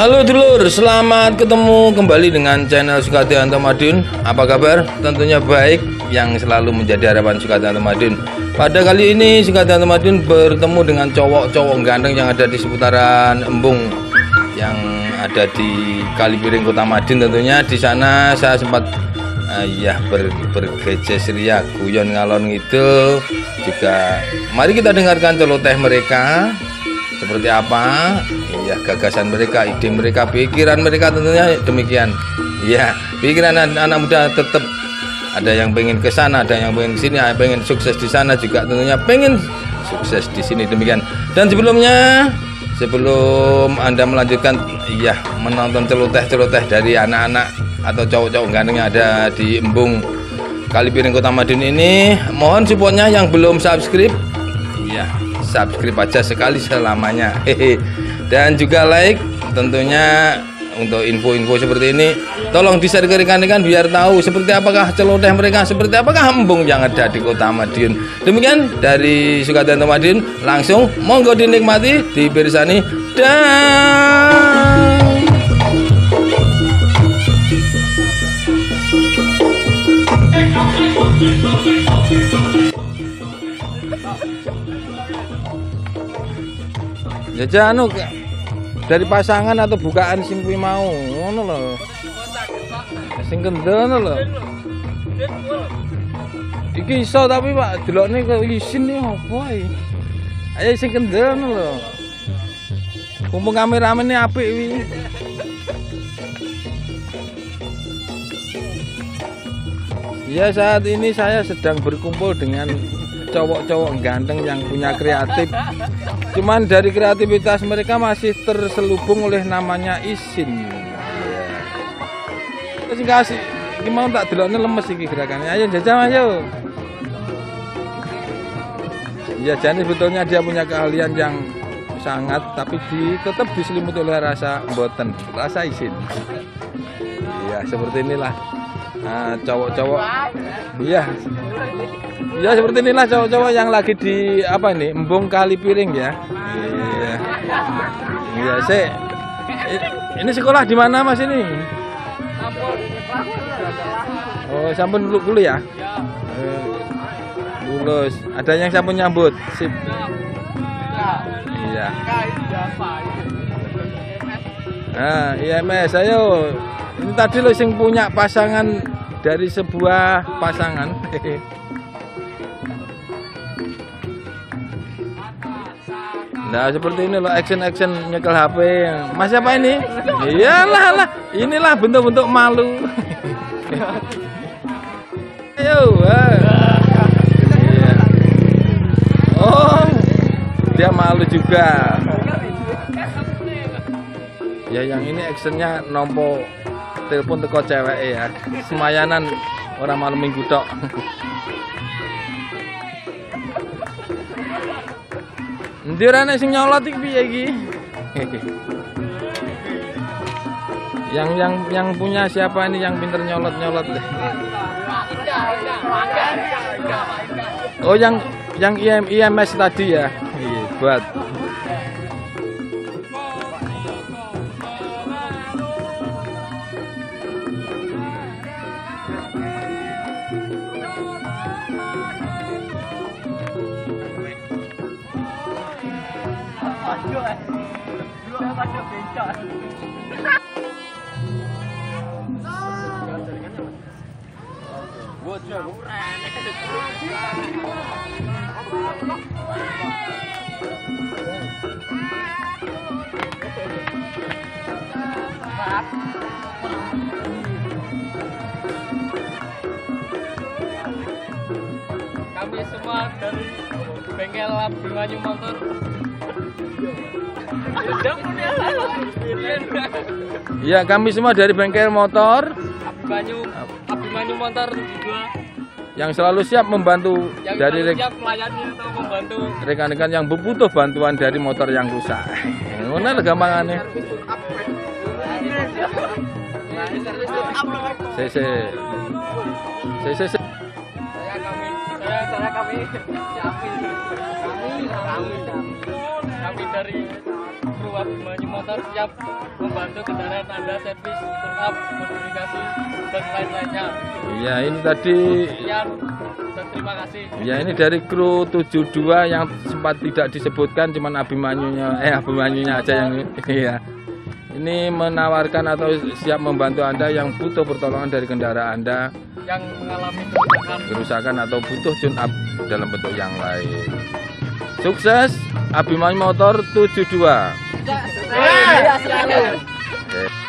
Halo dulur, selamat ketemu kembali dengan channel Sukadianto Madiun. Apa kabar? Tentunya baik, yang selalu menjadi harapan Sukadianto Madiun. Pada kali ini Sukadianto Madiun bertemu dengan cowok-cowok ganteng yang ada di seputaran Embung, yang ada di Kalipiring Kota Madiun. Tentunya di sana saya sempat bergejes ria, guyon ngalon gitu juga. Mari kita dengarkan celoteh mereka. Seperti apa ya gagasan mereka, ide mereka, pikiran mereka, tentunya demikian ya. Pikiran anak muda tetap ada yang pengen ke sana, ada yang pengen ke sini, ada yang pengen sukses di sana, juga tentunya pengen sukses di sini, demikian. Dan sebelum Anda melanjutkan menonton celoteh-celoteh dari anak-anak atau cowok-cowok ganteng yang ada di Embung Kalipiring Kota Madiun ini, mohon supportnya yang belum subscribe subscribe aja sekali selamanya. Dan juga like, tentunya untuk info-info seperti ini tolong di-share ke rekan-rekan biar tahu seperti apakah celoteh mereka, seperti apakah embung yang ada di Kota Madiun. Demikian dari Sukadianto Madiun, langsung monggo dinikmati, dipirsani, dan jajan dari pasangan atau bukaan sing kuwi mau ngono lho. Sing kendel lho. Iki iso tapi Pak delokne kok isin iki opo ae. Ayo sing kendel lho. Mumpung kameramane apik iki. Ya, saat ini saya sedang berkumpul dengan cowok-cowok ganteng yang punya kreatif. Cuman dari kreativitas mereka masih terselubung oleh namanya isin. Terus kasih, ini mau tak delokne lemes iki gerakannya. Ayo jajam ayo. Ya, jadi sebetulnya dia punya keahlian yang sangat, tapi tetap diselimuti oleh rasa mboten, rasa isin. Ya, seperti inilah. Nah, cowok-cowok ya seperti inilah cowok-cowok yang lagi di Embung Kalipiring ya. Iya ini sekolah di mana Mas ini? Oh, sampun kuliah. Lulus. Ada yang sampun nyambut. Sip. Iya. Nah, IMS ayo. Ini tadi lo sing punya pasangan dari sebuah pasangan. Nah, seperti ini loh, action nyekel HP. Mas siapa ini? Iyalah, inilah bentuk-bentuk malu. Ayo. Oh, dia malu juga. Ya, yang ini actionnya nompo telepon teko cewek ya. Semayanan orang malam minggu tok. Ndi rene sing nyolot iki piye iki? Yang punya siapa ini yang pinter nyolot-nyolot deh. Oh, yang IMS tadi ya. Buat kami semua dari bengkel Abimanyu Motor. Iya, kami semua dari bengkel motor Abimanyu Motor juga, yang selalu siap membantu rekan-rekan yang butuh bantuan dari motor yang rusak. Ngono lho gampangane. Saya kami Kami dari kru Abimanyu Motor siap membantu kendaraan Anda servis, tune-up, modifikasi, dan lain-lainnya. Ya, ini tadi. Sekian dan terima kasih. Ya, ini dari kru 72 yang sempat tidak disebutkan, cuman Abimanyunya aja yang iya. Ini menawarkan atau siap membantu Anda yang butuh pertolongan dari kendaraan Anda yang mengalami kerusakan atau butuh tune up dalam bentuk yang lain. Sukses Abimanyu Motor 72. Sukses. Oke.